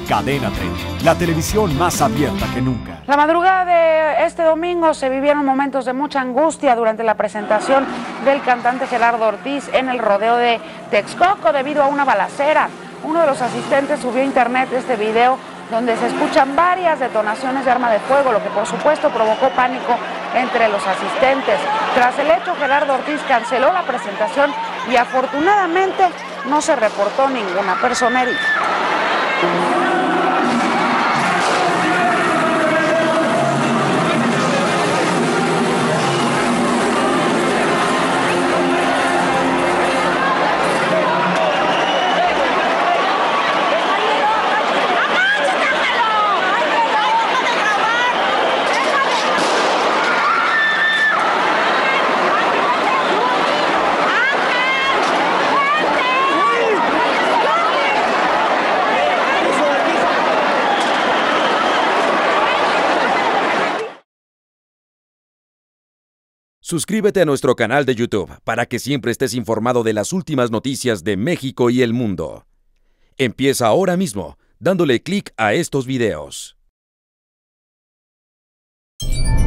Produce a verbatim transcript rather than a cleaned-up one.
Cadena treinta, la televisión más abierta que nunca. La madrugada de este domingo se vivieron momentos de mucha angustia durante la presentación del cantante Gerardo Ortiz en el rodeo de Texcoco debido a una balacera. Uno de los asistentes subió a internet este video donde se escuchan varias detonaciones de arma de fuego, lo que por supuesto provocó pánico entre los asistentes. Tras el hecho, Gerardo Ortiz canceló la presentación y afortunadamente no se reportó ninguna persona herida. Suscríbete a nuestro canal de YouTube para que siempre estés informado de las últimas noticias de México y el mundo. Empieza ahora mismo dándole clic a estos videos.